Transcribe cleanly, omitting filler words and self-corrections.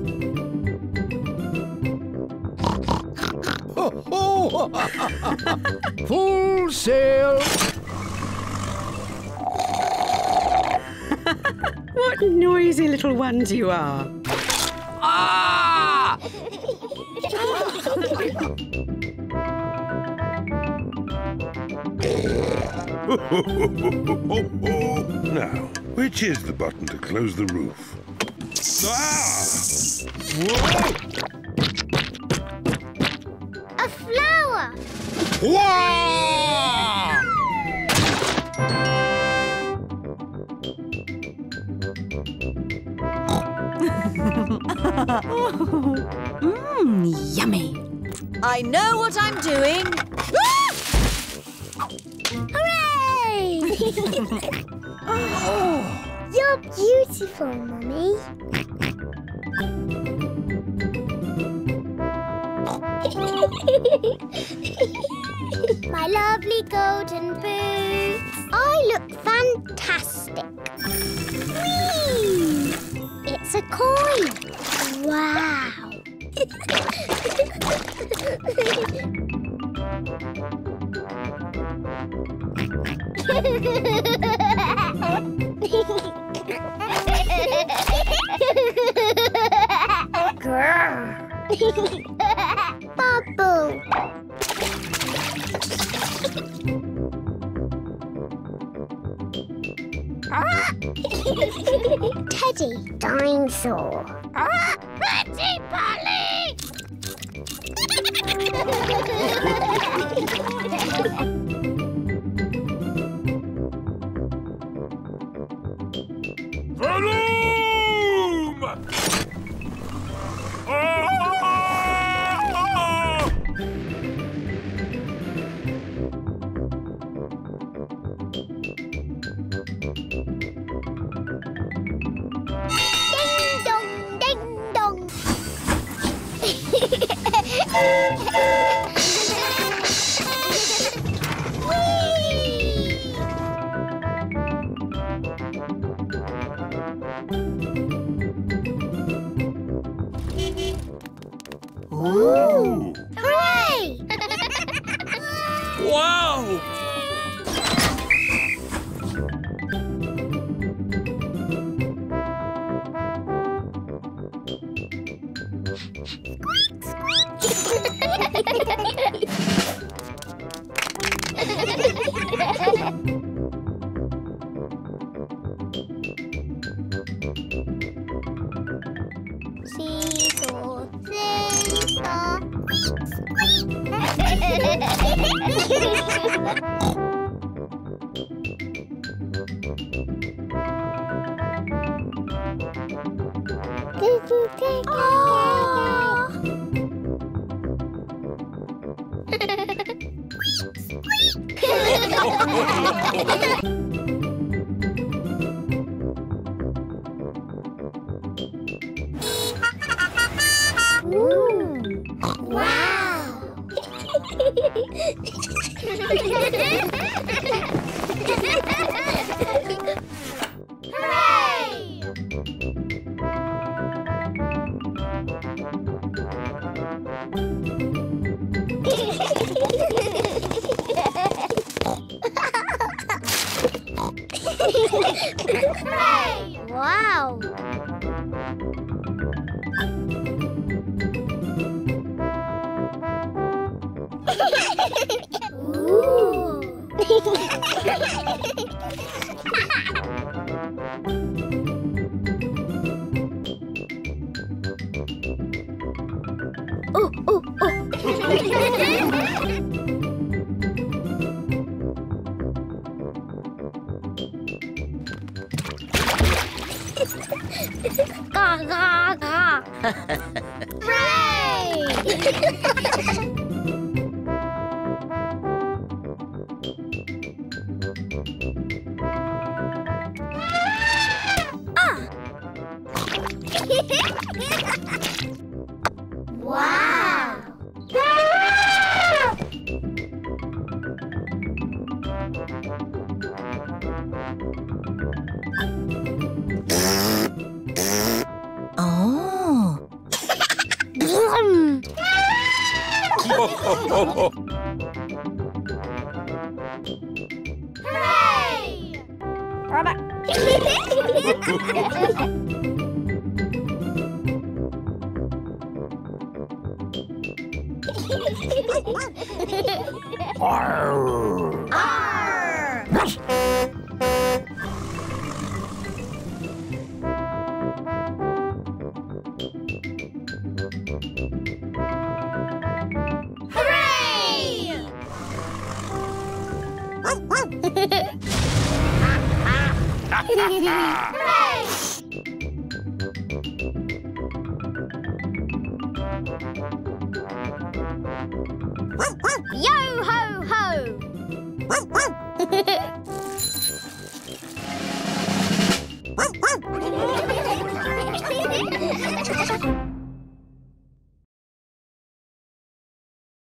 Full sail! What noisy little ones you are. Ah! Now, which is the button to close the roof? Ah! Whoa! A flower! Wah! Yummy. I know what I'm doing. Hooray! You're beautiful, Mummy. My lovely golden boots. I look fantastic. Whee! It's a coin. Wow. Bubble. Teddy. Dinosaur. Pretty Polly! Vroom! Ah! Ding dong, ding dong. Whee! Ooh! Hooray! Wow! Seesaw, seesaw, Wow! Hooray! Hooray! Wow! Ooh. Oh, oh, Ga, ga, ga. Hooray! Wow! Oh, Yo ho ho!